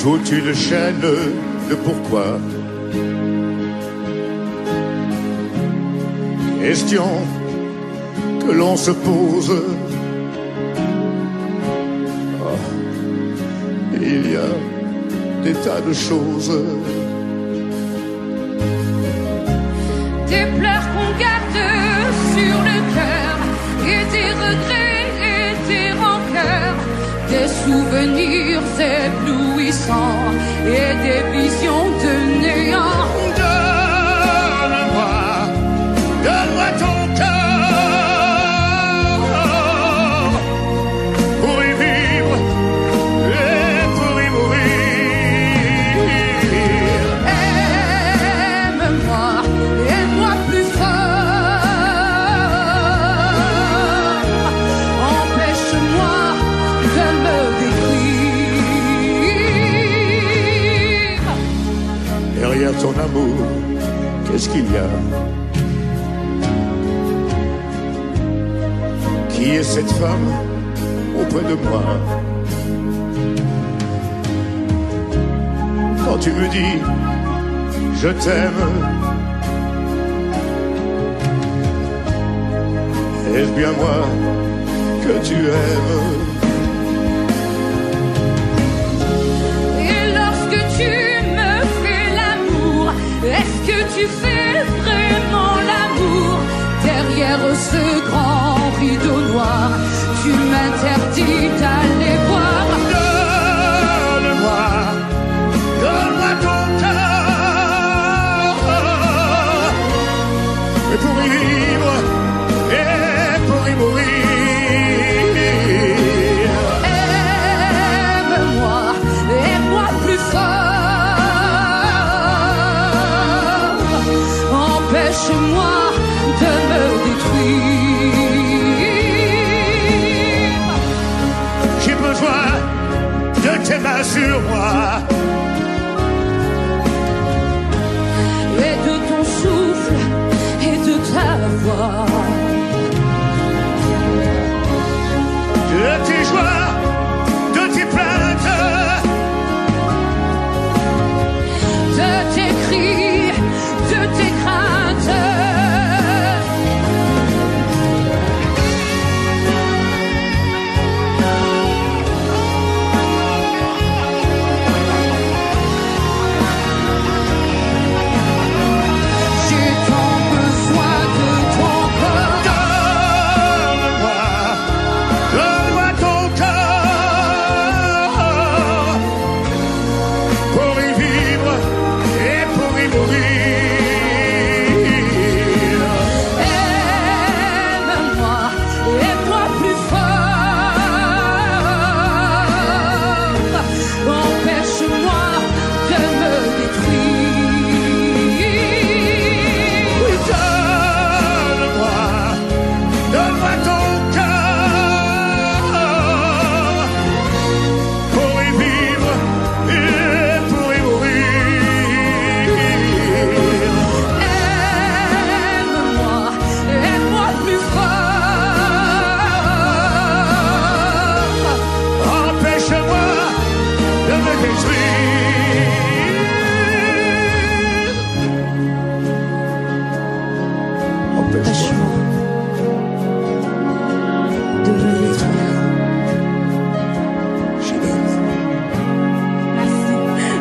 toute une chaîne de pourquoi. Question que l'on se pose. Oh, il y a des tas de choses. Des pleurs qu'on garde sur le cœur, et des regrets et des rancœurs, des souvenirs éblouissants et des visions de néant. Donne-moi ton cœur pour y vivre et pour y mourir. Aime-moi, aime-moi plus fort. Empêche-moi de me détruire. Derrière ton amour, qu'est-ce qu'il y a? Qui est cette femme auprès de moi? Quand tu me dis je t'aime, est-ce bien moi que tu aimes? Et lorsque tu me fais l'amour, est-ce que tu fais vraiment l'amour? Derrière ce grand rideau noir, tu m'interdis d'aller voir. Donne-moi ton cœur, et pour y vivre et pour y mourir. Aime-moi, aime-moi plus fort. Empêche-moi de me détruire. J'ai besoin de tes mains sur moi, Et de ton souffle et de ta voix, de tes joies, de tes plaintes, de tes cris, de tes craintes. J'ai tant besoin de ton corps. donne-moi ton cœur, pour y vivre et pour y mourir. Aime-moi, aime-moi plus fort. Empêche-moi de me détruire. Donne-moi ton cœur, pour y vivre et pour y mourir. Aime-moi, aime-moi plus fort. Empêche-moi de me détruire. Empêche-moi de me détruire. Je l'aime. Merci.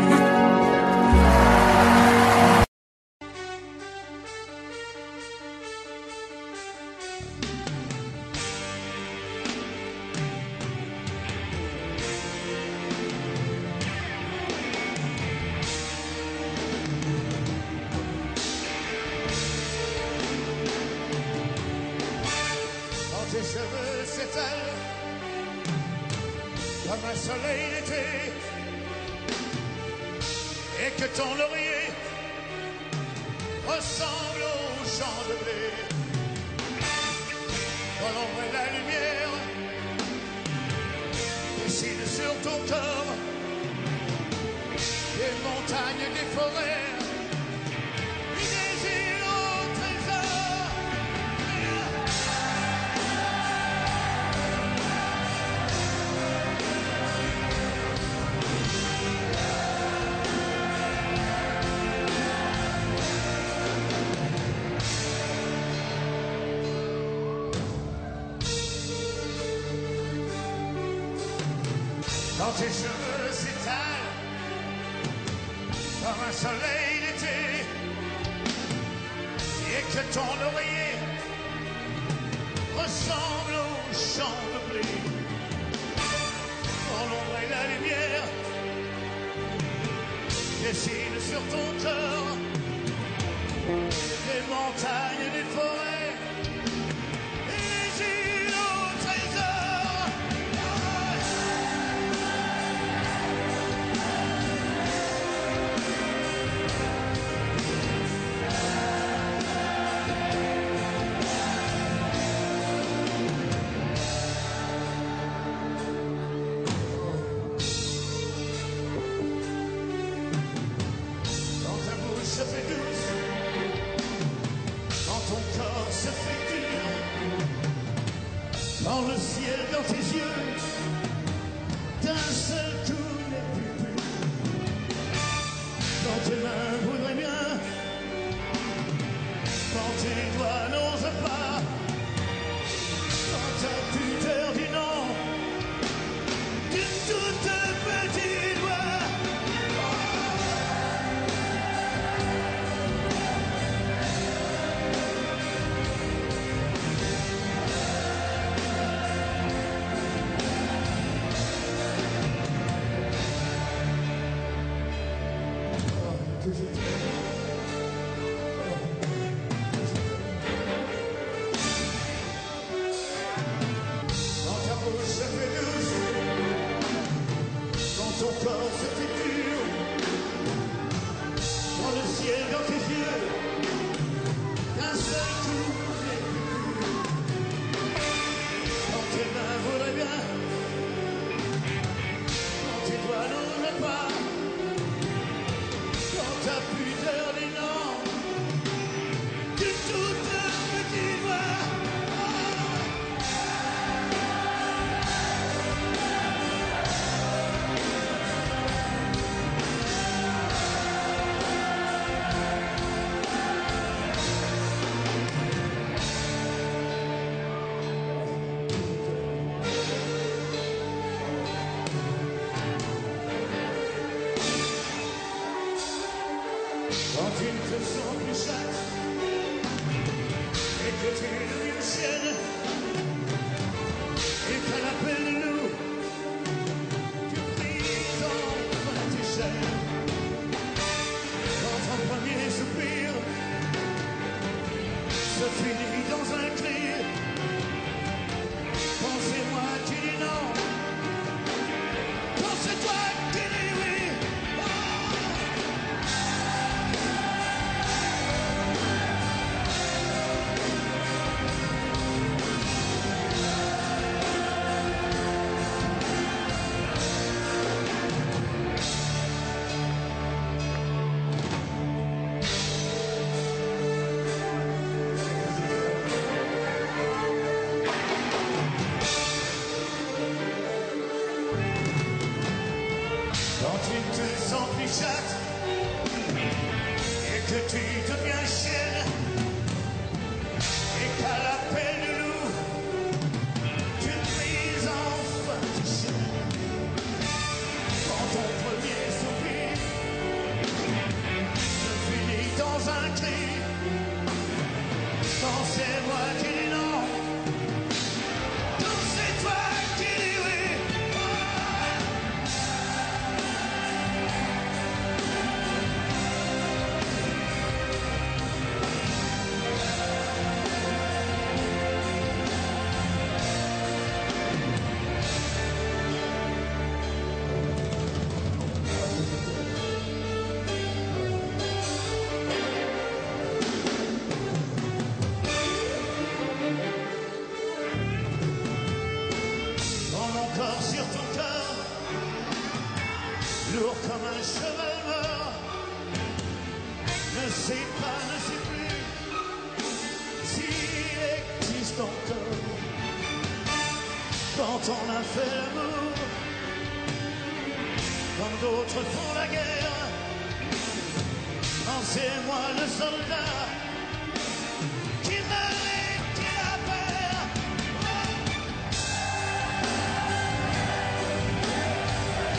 Quand tes cheveux s'étalent comme un soleil d'été, et que ton laurier ressemble aux champs de blé, quand l'ombre et la lumière dessinent sur ton corps des montagnes, des forêts, des îles au trésor. quand tes cheveux s'étalent comme un soleil d'été et que ton oreiller ressemble au champ de blé. Quand l'ombre et la lumière dessinent sur ton corps des montagnes et des forêts et les îles au trésor. Quand ta bouche se fait douce, quand ton corps se fait dur, quand le ciel dans tes yeux d'un seul coup n'est plus pur, quand tes mains voudraient bien, quand tes doigts n'osent pas, quand ta pudeur dit non d'une toute petite voix. Quand ta bouche se fait douce, quand ton corps se fait dur, quand le ciel dans tes yeux d'un seul coup n'est plus pur, quand tes mains voudraient bien, quand tes doigts n'osent pas, quand ta pudeur dit non d'une toute petite voix. Quand tu ne te sens plus chatte et que tu deviens chienne et qu'à l'appel de loup tu brises enfin tes chaînes, quand ton premier soupir se finit dans un cri, quand c'est moi qui dis non, quand c'est toi qui dis oui. Quand tu te sens plus chatte et que tu deviens chienne et qu'à l'appel de loup tu brises enfin tes chaînes, quand ton premier soupir se finit dans un cri, quand c'est moi qui dis non, quand c'est toi qui dis oui. Sur ton cœur, lourd comme un cheval mort, ne sait pas, ne sait plus s'il existe encore. Quand on a fait l'amour, quand d'autres font la guerre, quand c'est moi le soldat qui m'a laissé la paire.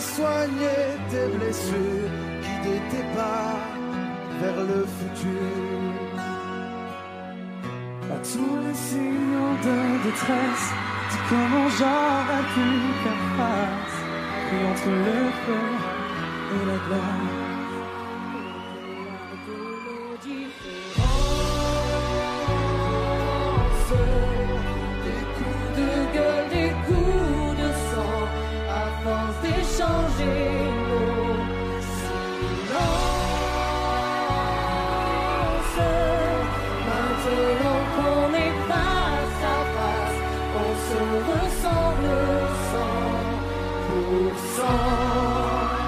soigner tes blessures, guider tes pas vers le futur. À tous les signaux de détresse, dis comment j'aurais pu faire face, pris entre le feu et la glace. Des coups de gueule, des coups de sang, à force d'échanger nos silences. Maintenant qu'on est face à face, on se ressemble 100%.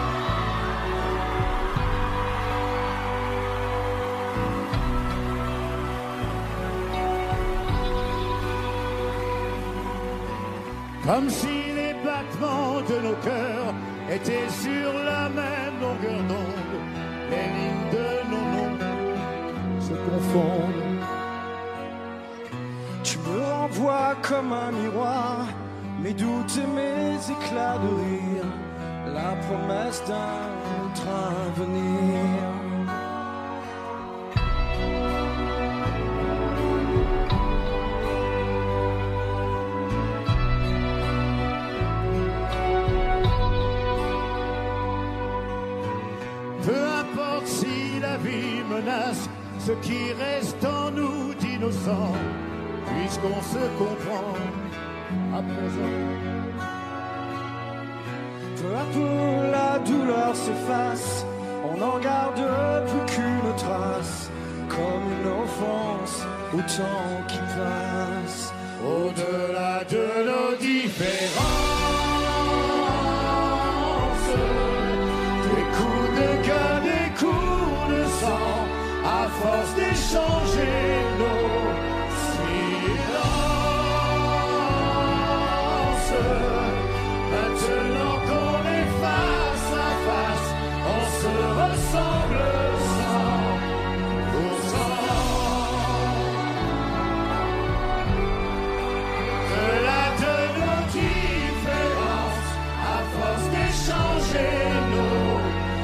Comme si les battements de nos cœurs étaient sur la même longueur d'onde, les lignes de nos noms se confondent. Tu me renvoies comme un miroir, mes doutes et mes éclats de rire, la promesse d'un autre avenir. Peu importe si la vie menace ce qui reste en nous d'innocents, puisqu'on se comprend à présent. Peu à peu la douleur s'efface, on n'en garde plus qu'une trace, comme une offense au temps qui passe. Au-delà de nos différences, des coups de gueule, des coups de sang, à force d'échanger nos silences. Maintenant qu'on est face à face, on se ressemble 100%. Au-delà de nos différences, à force d'échanger nos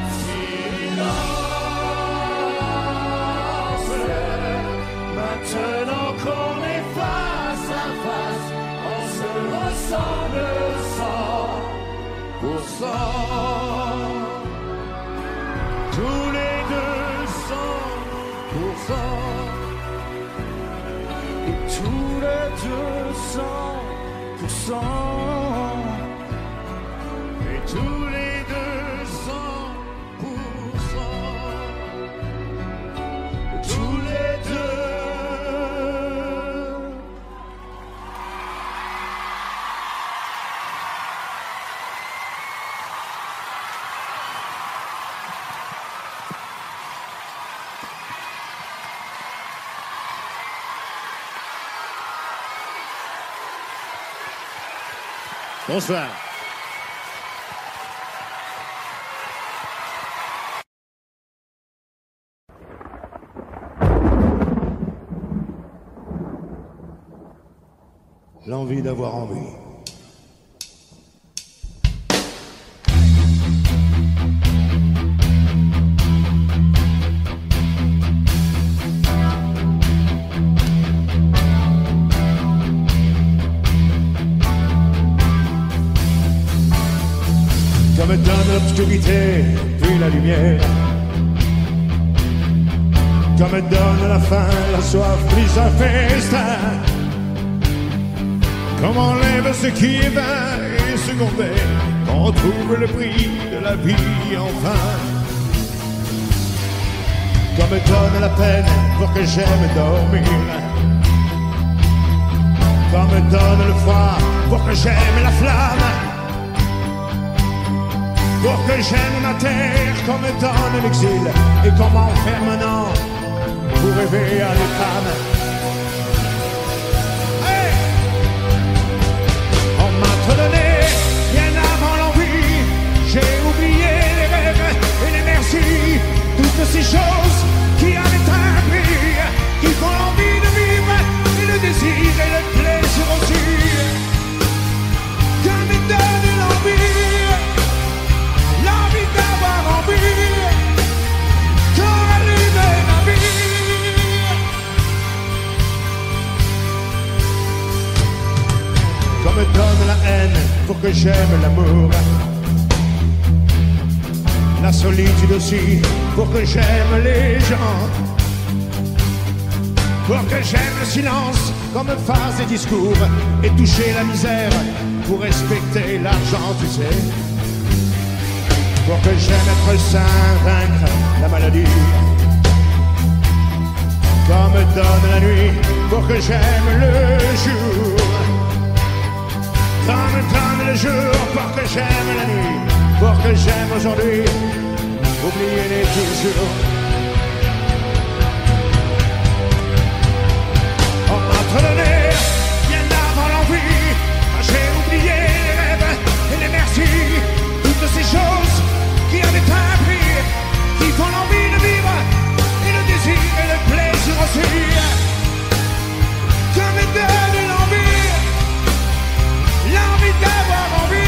silences. Maintenant qu'on est face à face, on se ressemble 100%. Tous les deux 100%. Et tous les deux 100%. Et tous les deux 100%. Tous les deux. Bonsoir. L'envie d'avoir envie. Comme dans l'obscurité, puis la lumière. Comme donne la faim, la soif, puis un festin. Comme on lève ce qui est vain et secondaire, on trouve le prix de la vie enfin. Comme donne la peine pour que j'aime dormir. Comme donne le froid pour que j'aime la flamme. Pour que j'aime ma terre comme donne l'exil et comme enferme un an pour rêver à des femmes. Hey! On m'a tout donné bien avant l'envie, j'ai oublié les rêves et les merci, toutes ces choses qui avaient un prix, qui font l'envie de vivre et le désir et le plaisir aussi. Comme donne l'envie. pour que j'aime l'amour. La solitude aussi, pour que j'aime les gens. Pour que j'aime le silence comme phase des discours. Et toucher la misère pour respecter l'argent, tu sais. Pour que j'aime être sain, vaincre la maladie comme donne la nuit. Pour que j'aime le jour comme donne le jour. Pour que j'aime la nuit. Pour que j'aime aujourd'hui, oubliez-les toujours. On m'a trop donné, bien avant l'envie. J'ai oublié les rêves et les merci. Toutes ces choses qui avaient un prix, qui font l'envie de vivre, et le désir et le plaisir aussi. Que me donne l'envie d'avoir envie.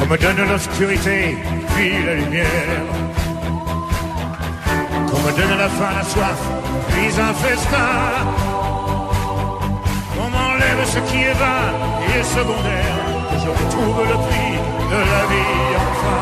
me donne l'obscurité, puis la lumière. Qu'on me donne la faim, la soif, puis un festin. On m'enlève ce qui est vain et secondaire, que je retrouve le prix de la vie enfin.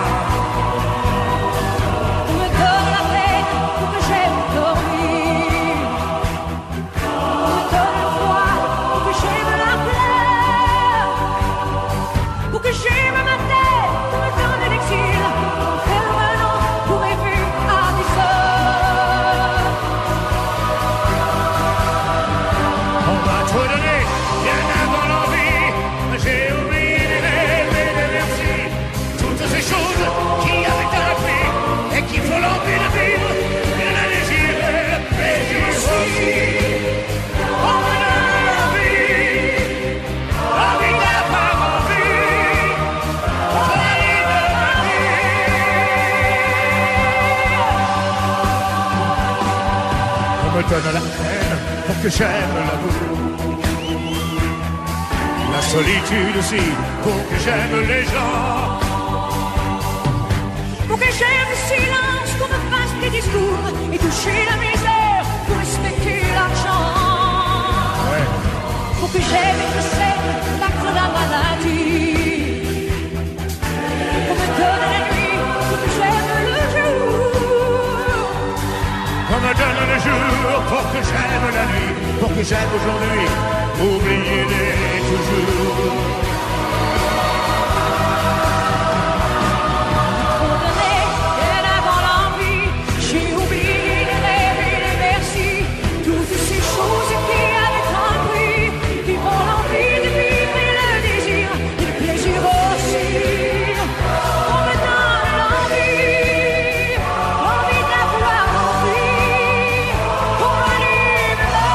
On me donne la peine pour que j'aime dormir. On me donne le froid pour que j'aime la fleur. Pour que j'aime ma tête, on me donne l'exil. Permanent pour mes vues à des heures. On m'a trop donné, bien avant l'envie. J'ai oublié les rêves et les merci. Toutes ces choses qui avaient un prix et qui font l'envie de vivre. Et le désir et le plaisir aussi. On me donne l'envie d'avoir envie. Folie de ma vie. On me donne la haine pour que j'aime l'amour. La solitude aussi, pour que j'aime les gens. Pour que j'aime le silence, qu'on me fasse des discours et toucher la misère pour respecter l'argent. Ouais. Pour que j'aime et que j'aime l'acte de la maladie. Pour me donner la nuit, pour que j'aime le jour. On me donne le jour pour que j'aime la nuit, pour que j'aime aujourd'hui, oublier les toujours. Trop donné, bien avant l'envie, j'ai oublié les rêves et les merci. Toutes ces choses qui avaient un prix, qui font l'envie de vivre et le désir, et le plaisir aussi. On me donne l'envie d'avoir envie, on m'allume la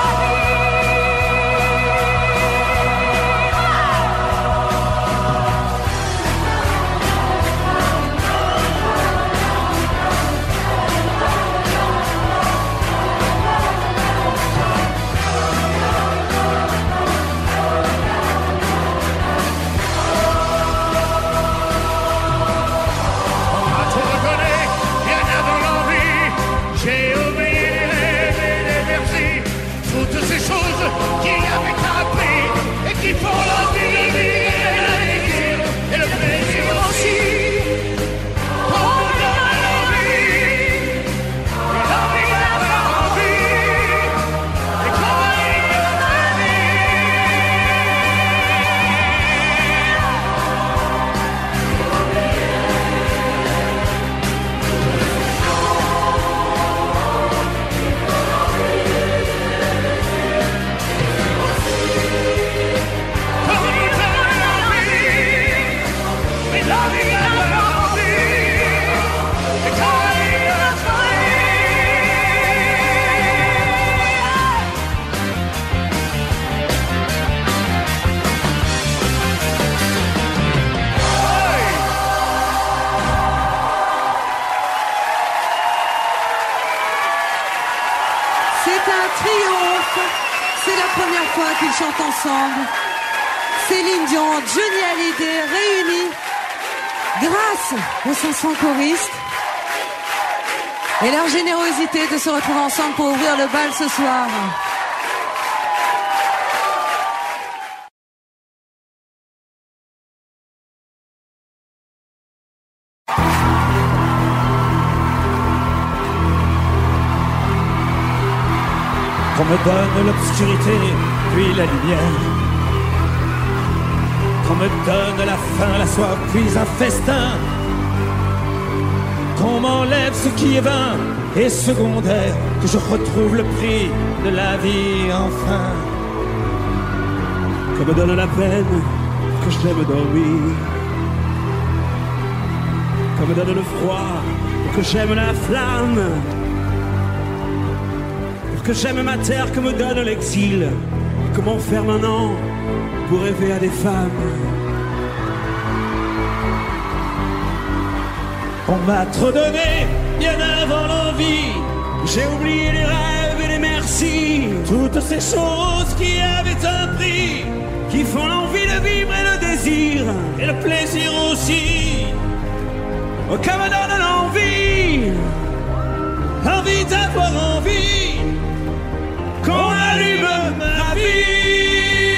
On m'a tout redonné, bien avant l'envie. J'ai oublié les rêves et les merci. Toutes ces choses qui avaient un prix et qui font l'envie de vivre et le désir et le plaisir aussi. On me donne l'envie d'avoir envie. Et qu'on m'allume la C'est un triomphe. C'est la première fois qu'ils chantent ensemble. Céline Dion, Johnny Hallyday réunis grâce aux 500 choristes et leur générosité de se retrouver ensemble pour ouvrir le bal ce soir. Qu'on me donne l'obscurité, puis la lumière. Qu'on me donne la faim, la soif, puis un festin. Qu'on m'enlève ce qui est vain et secondaire, que je retrouve le prix de la vie enfin. Qu'on me donne la peine, que j'aime dormir. Qu'on me donne le froid, que j'aime la flamme. Que j'aime ma terre, que me donne l'exil. Comment faire maintenant pour rêver à des femmes? On m'a trop donné, bien avant l'envie. J'ai oublié les rêves et les merci. Toutes ces choses qui avaient un prix, qui font l'envie de vivre et le désir, et le plaisir aussi. qu'elle me donne l'envie, envie d'avoir envie, qu'on allume ma vie.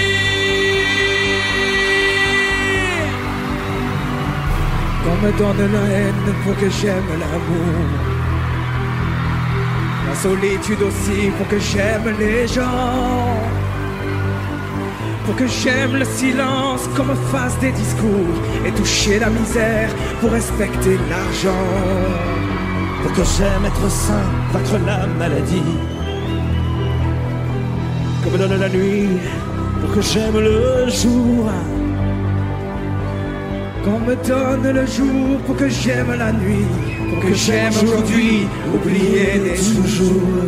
Qu'on me donne la haine pour que j'aime l'amour, la solitude aussi pour que j'aime les gens, pour que j'aime le silence qu'on me fasse des discours et toucher la misère pour respecter l'argent, pour que j'aime être sain, vaincre la maladie, qu'on me donne la nuit pour que j'aime le jour, qu'on me donne le jour pour que j'aime la nuit, pour que j'aime aujourd'hui oublier des toujours.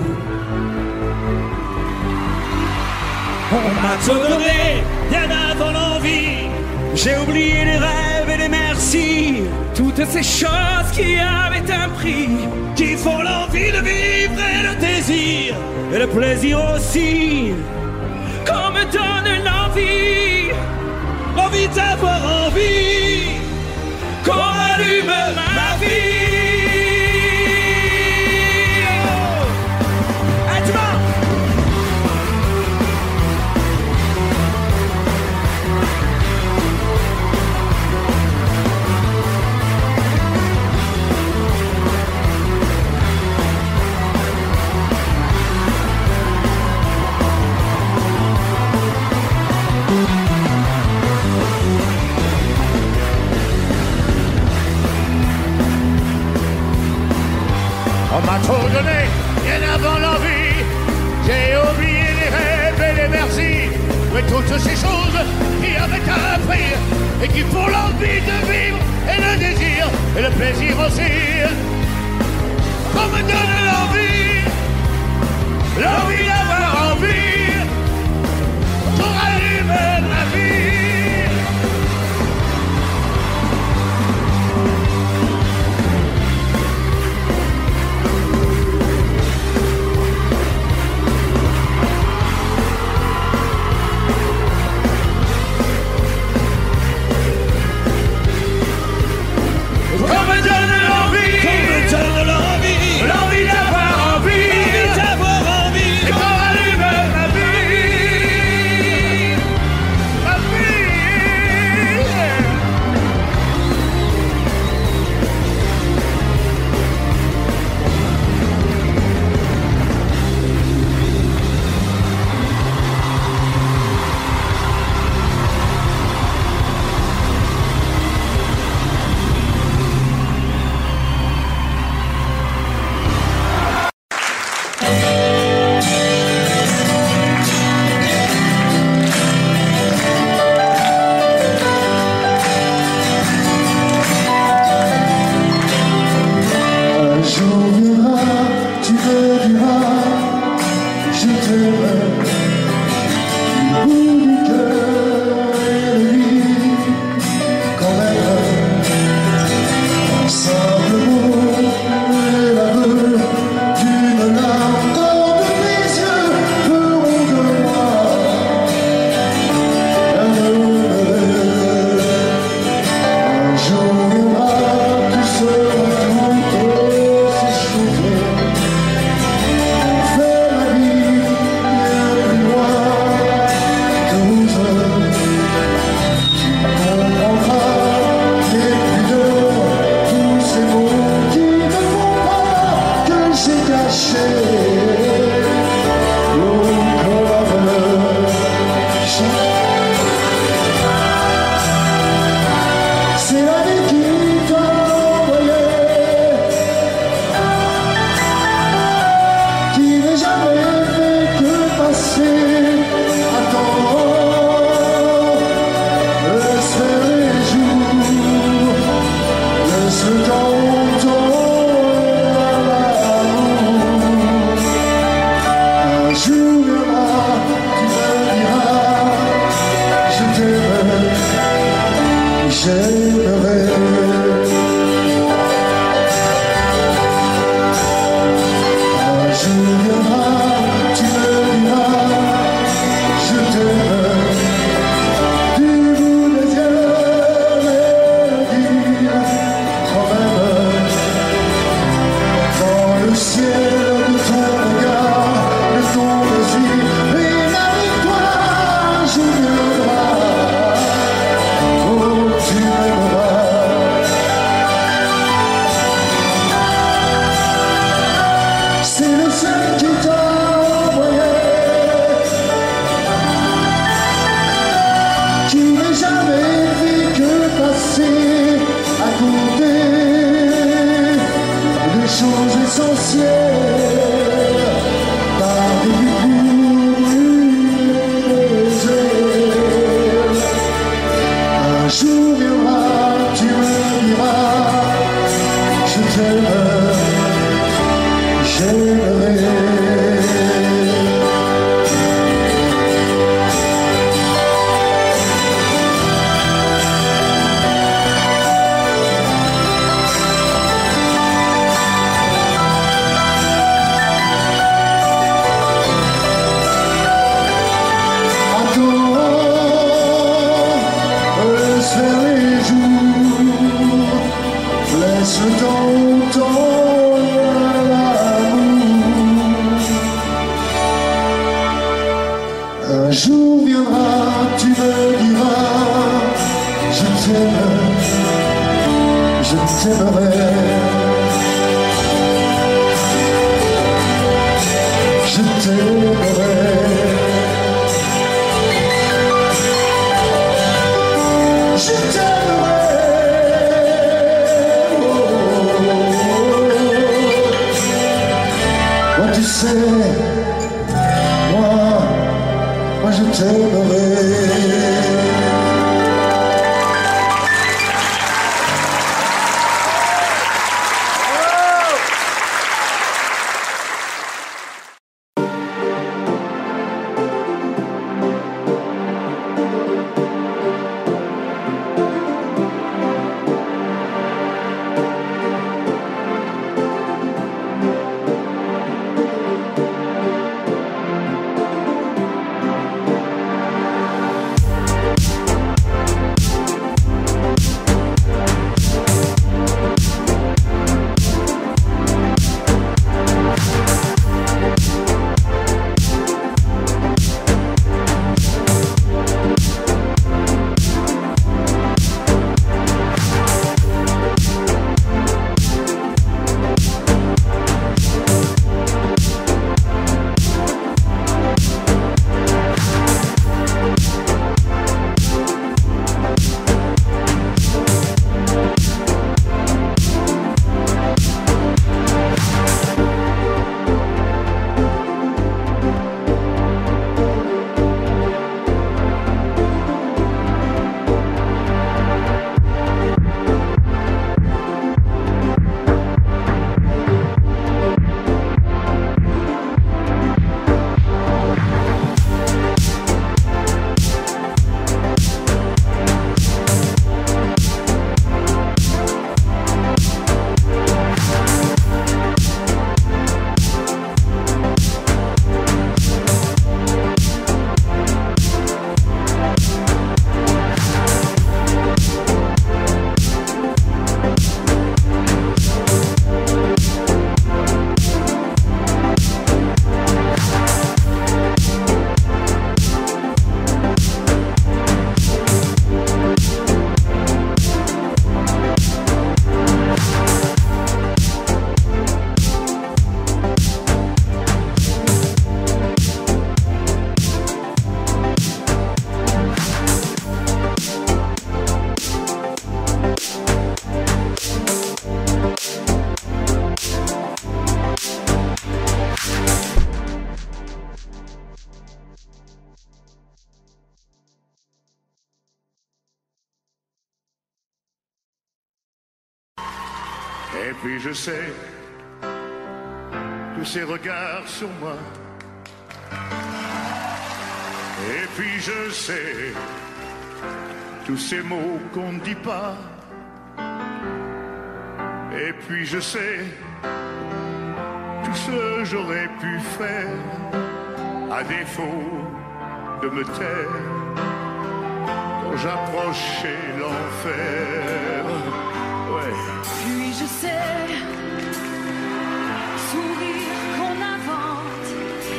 On m'a tout donné, bien avant l'envie. J'ai oublié les rêves et les merci, toutes ces choses qui avaient un prix, qui font l'envie de vivre et le désir, et le plaisir aussi. Qu'on me donne l'envie, l'envie d'avoir envie, qu'on allume ma vie. Oh. Tu vas. On m'a trop donné, bien avant l'envie. J'ai oublié les rêves et les merci, mais toutes ces choses qui avaient un prix et qui font l'envie de vivre et le désir et le plaisir aussi. On me donne l'envie, l'envie d'avoir envie, pour allumer ma vie. Du bout des yeux, mélodie, quand même. faire les jours, laisse le temps au temps à l'amour. Un jour viendra, tu me diras, je t'aime, je t'aimerai. Je t'aimerai. Je t'aimerai. Oh, oh, oh. Moi tu sais, moi je t'aimerai. Et puis je sais, tous ces regards sur moi. Et puis je sais, tous ces mots qu'on ne dit pas. Et puis je sais, tout ce que j'aurais pu faire, à défaut de me taire, quand j'approchais l'enfer. Ouais. Puis je sais, sourire qu'on invente,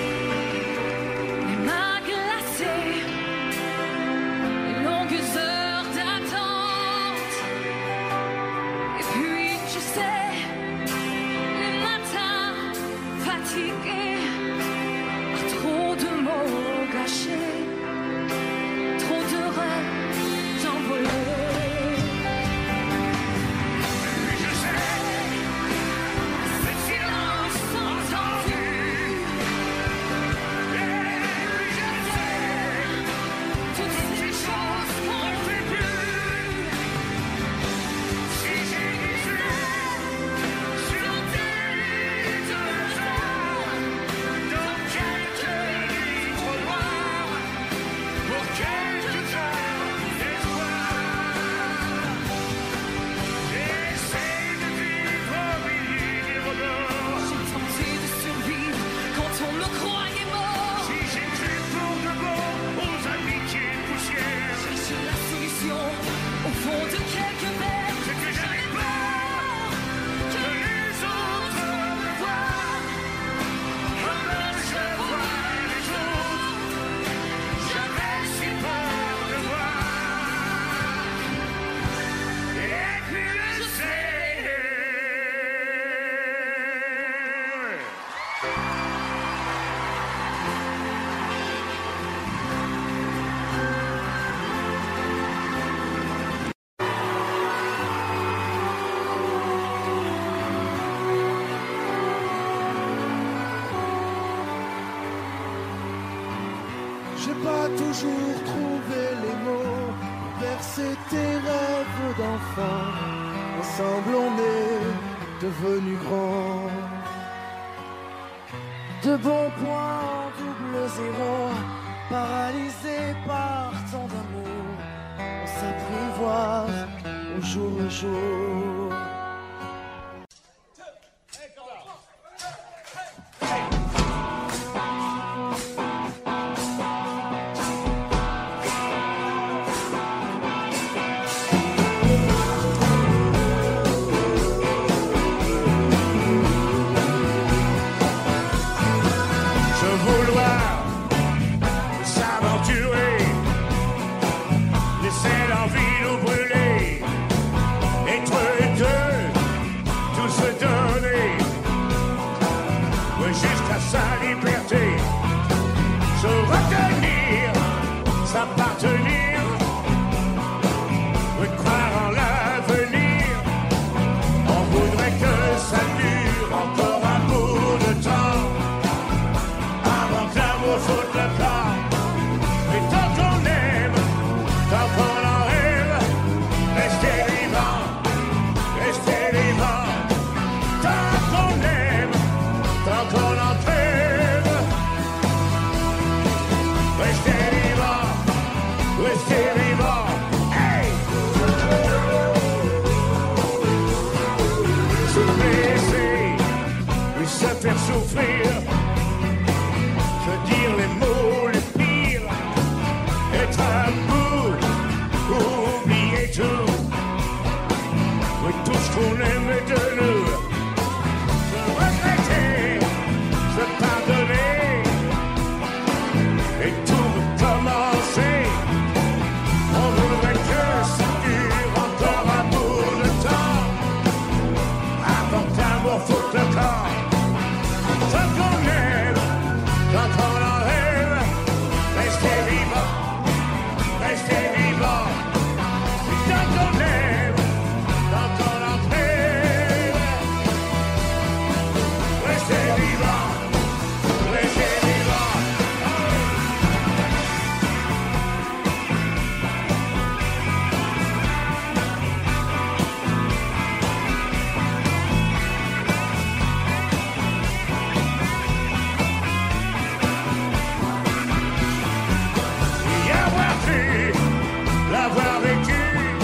les mains glacées, les longues heures d'attente. Et puis je sais, les matins fatigués, par trop de mots gâchés, trop de rêves envolés. toujours trouvé les mots pour bercer tes rêves d'enfant. Ensemble on est devenus grands. De bons points en double zéro, paralysés par tant d'amour, on s'apprivoise au jour le jour. Sa liberté, se retenir, s'appartenir, croire en l'avenir. On voudrait que ça dure encore un bout de temps, avant que l'amour foute le camp. Mais tant qu'on aime, tant qu'on en rêve, restez vivant, restez vivant. Tant qu'on aime, tant qu'on en restez vivant, hey! Se blesser, puis se faire souffrir, se dire les mots les pires, être à bout, oublier tout, oui, tout ce qu'on aimait de nous, se regretter, se pardonner, et tout recommencer. On voudrait que ça dure encore un bout de temps, avant que l'amour foute le camp. Tant qu'on aime, tant qu'on en rêve, restez vivant, restez vivant. Tant qu'on aime, tant qu'on en rêve, restez vivant, restez vivant. L'avoir vécu,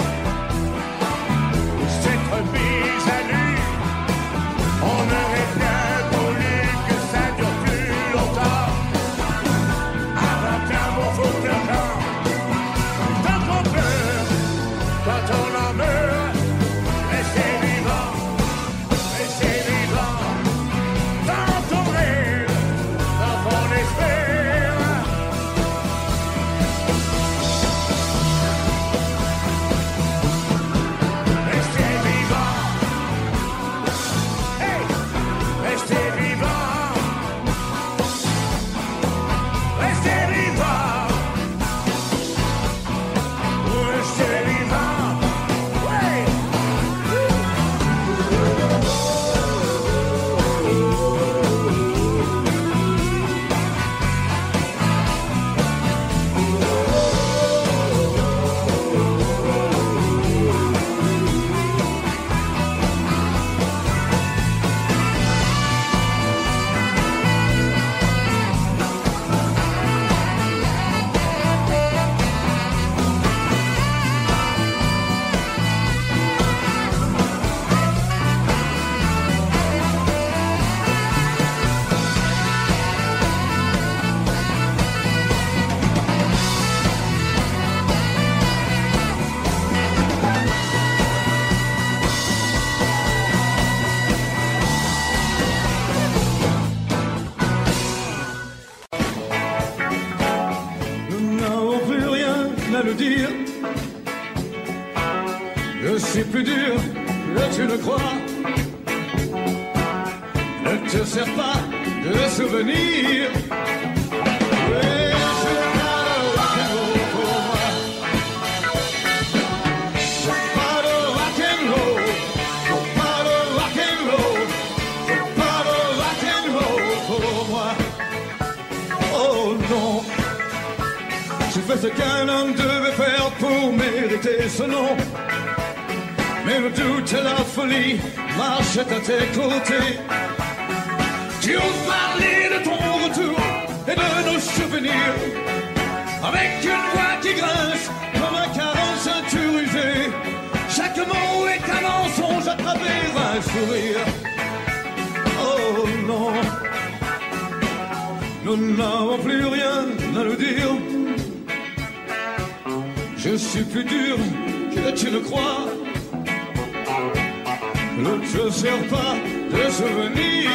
s'être mis à nu, on aurait bien voulu que ça dure plus longtemps, avant qu'un mot foute le camp. Tant qu'on pleure, quand on en meurt, restez vivant, restez vivant. Tant qu'on rêve, tant qu'on espère. Restez vivant, restez vivant, restez vivant, ouais. Dire que c'est plus dur que tu le crois. Ne te sers pas de souvenirs. Ouais, c'est pas de rock'n'roll pour moi. C'est pas de rock'n'roll. C'est pas de rock'n'roll. C'est pas de rock'n'roll pour moi. Oh non. ce qu'un homme devait faire pour mériter ce nom. Mais le doute et la folie marchaient à tes côtés. Tu oses parler de ton retour et de nos souvenirs, avec une voix qui grince comme un caron ceinturisé. Chaque mot est un mensonge à travers un sourire. Oh non, nous n'avons plus rien à nous dire. Je suis plus dur que tu ne crois. Ne te sers pas de souvenirs.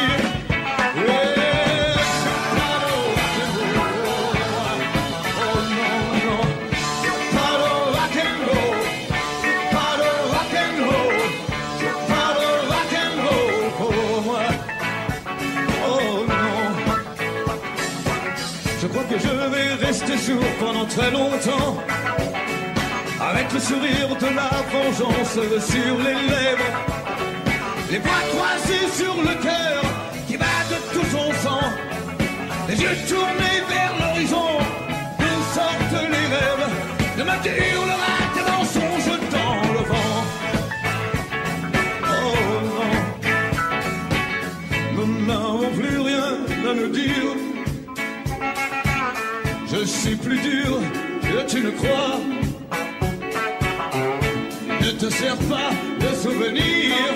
Je crois que je vais rester sourd pendant très longtemps, avec le sourire de la vengeance sur les lèvres, les bras croisés sur le cœur qui bat de tout son sang, les yeux tournés vers l'horizon, d'où sortent les rêves. Ne me hurlera tes mensonges dans le vent. Oh non, nous n'avons plus rien à nous dire. Je suis plus dur que tu ne crois. Ne te sers pas de souvenirs.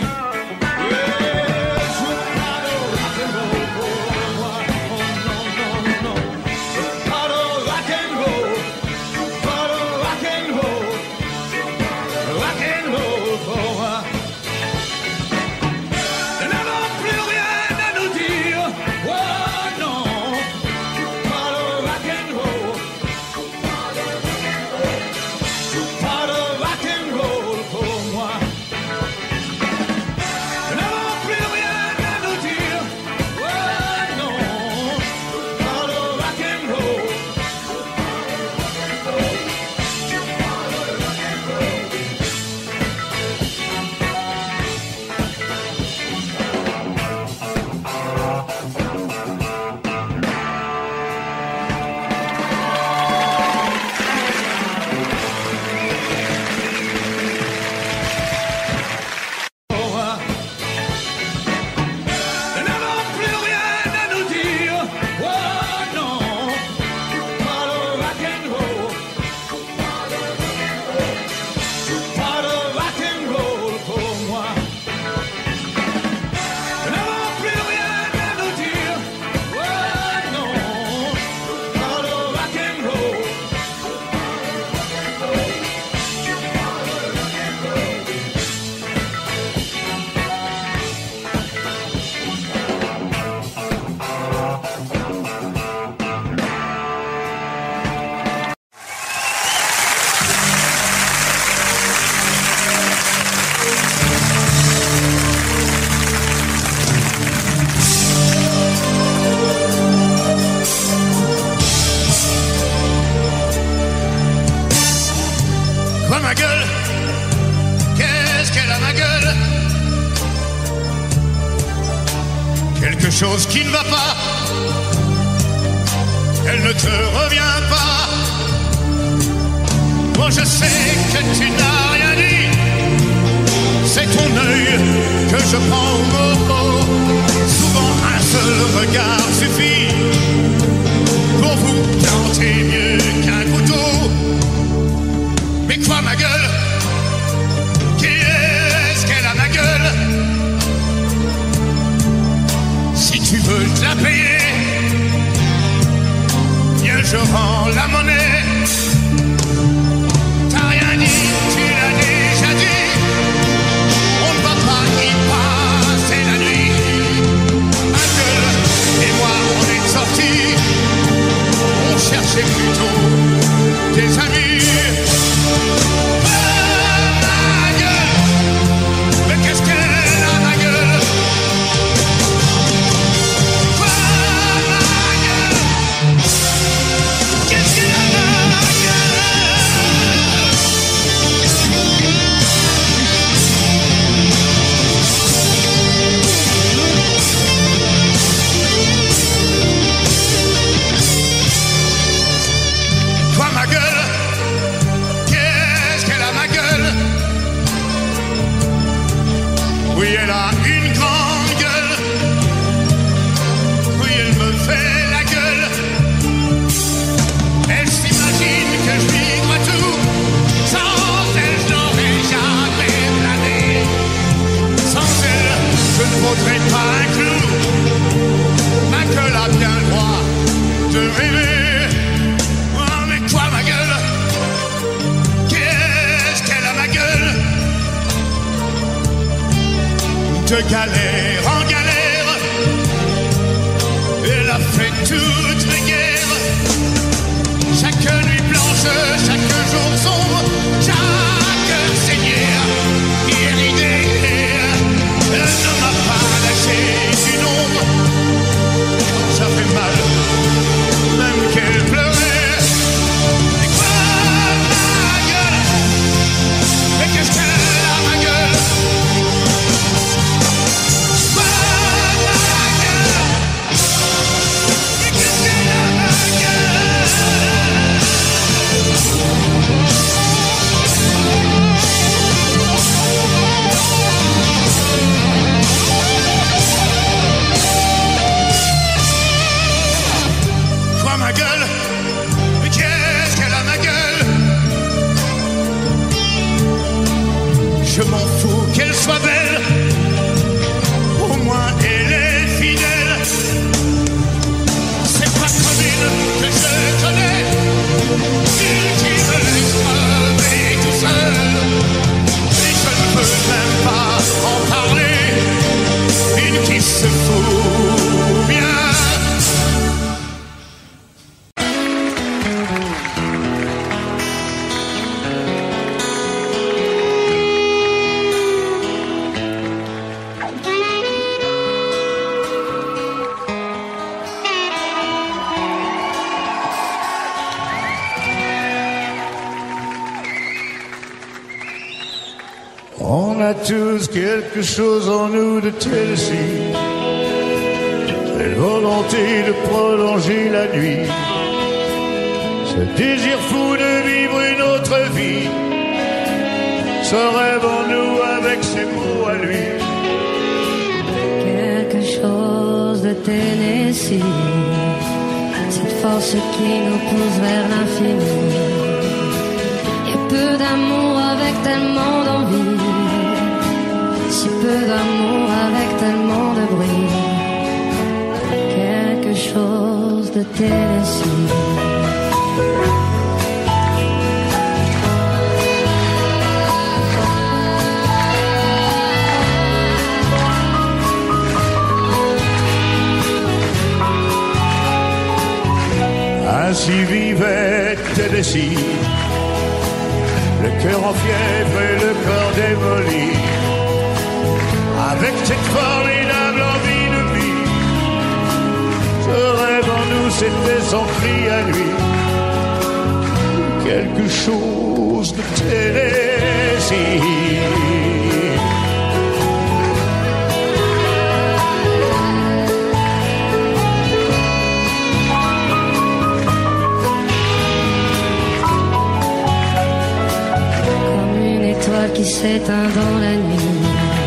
Ma gueule, qu'est-ce qu'elle a ma gueule? Quelque chose qui ne va pas, elle ne te revient pas. Moi je sais que tu n'as rien dit, c'est ton œil que je prends au mot. Souvent un seul regard suffit pour vous planter mieux qu'un couteau. Mais quoi ma gueule? Qui est-ce qu'elle a ma gueule? Si tu veux te la payer, bien je rends la monnaie. T'as rien dit, tu l'as déjà dit. On ne va pas y passer la nuit. Ma gueule et moi on est sortis, on cherchait plutôt des amis. Qu'est-ce qu'elle a ma gueule? de galère en galère. Elle a fait toutes les guerres. Chaque nuit blanche, chaque jour sombre, chaque seigneur qui est ridé. Elle ne m'a pas lâché une ombre. Quand ça fait mal, même qu'elle pleurait. Mais quoi ma gueule? Mais qu'est-ce qu'elle a ma gueule? Quoi ma gueule? Mais qu'est-ce qu'elle a ma gueule? Quoi ma gueule? Mais qu'est-ce qu'elle a ma gueule? Je m'en fous qu'elle soit belle, au moins elle est fidèle. C'est pas comme une que je connais, une qui me laisse crever tout seul. Et je ne peux même pas en parler, une qui se fout bien. On a tous quelque chose en nous de Tennessee, cette volonté de prolonger la nuit, ce désir fou de vivre une autre vie, ce rêve en nous avec ses mots à lui. Quelque chose de Tennessee, cette force qui nous pousse vers l'infini. Il y a peu d'amour avec tellement d'envie, si peu d'amour avec tellement de bruit. Quelque chose de Tennessee. Ainsi vivait Tennessee, le cœur en fièvre et le corps démoli, avec cette formidable envie de vie. Ce rêve en nous, c'était son cri à lui, quelque chose de Tennessee. Qui s'éteint dans la nuit,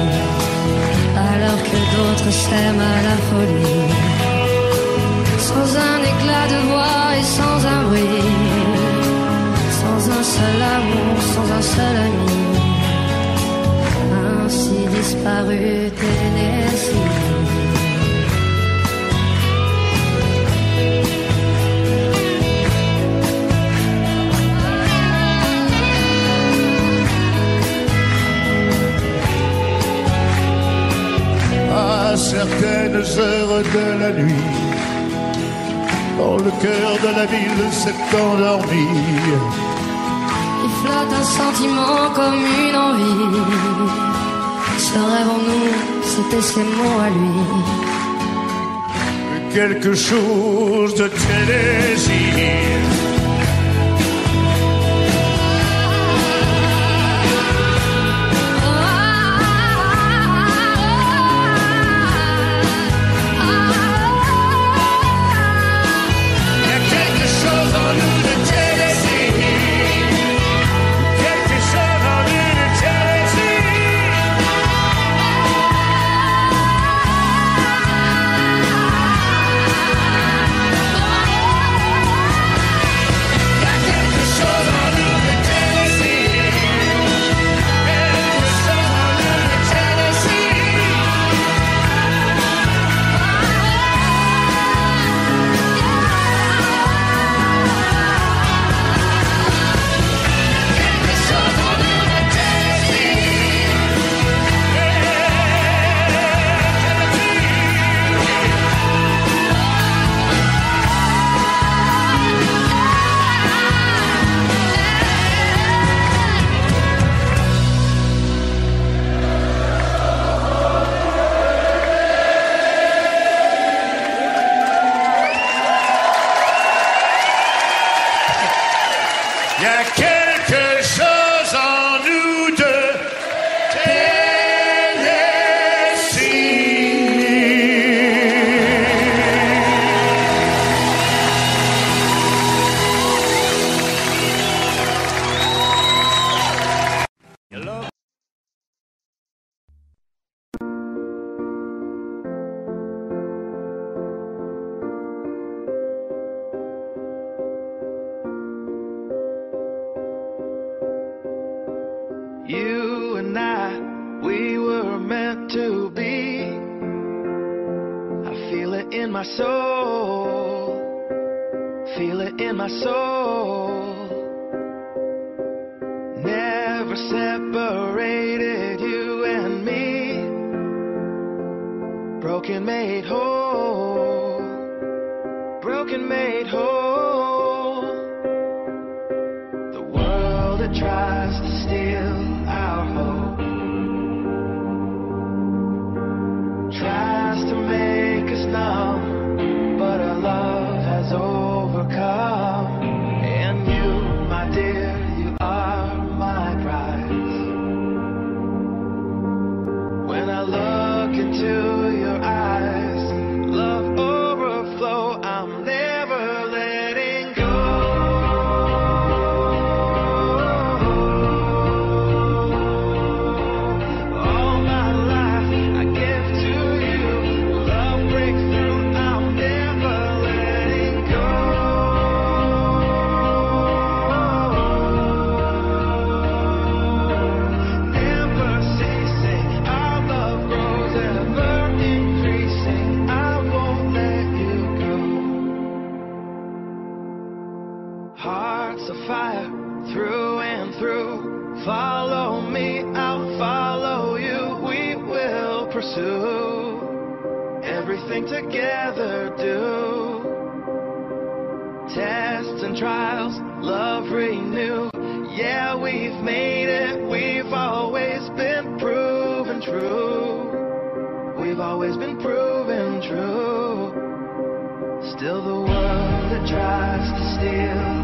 alors que d'autres s'aiment à la folie, sans un éclat de voix et sans un bruit, sans un seul amour, sans un seul ami, ainsi disparu Tennessee. Certaines heures de la nuit, quand le cœur de la ville s'est endormi, il flotte un sentiment comme une envie. Ce rêve en nous, c'était ses mots à lui. Quelque chose de Tennessee. You and I, we were meant to be. I feel it in my soul. Feel it in my soul. Never separated, you and me. Broken made whole. Broken made whole. The world that tries to steal our hope tries to make us numb, but our love has overcome. And you, my dear, you are my prize. When I look into your eyes, love overflow, I'm never letting go. All my life I give to you. Love breakthrough, I'm never letting go. Never ceasing, our love grows ever increasing. I won't let you go. Hearts of fire through and through. Follow me, I'll follow you. We will pursue everything together. Do tests and trials, love renew. Yeah, we've made it. We've always been proven true. We've always been proven true. Still the world that tries to steal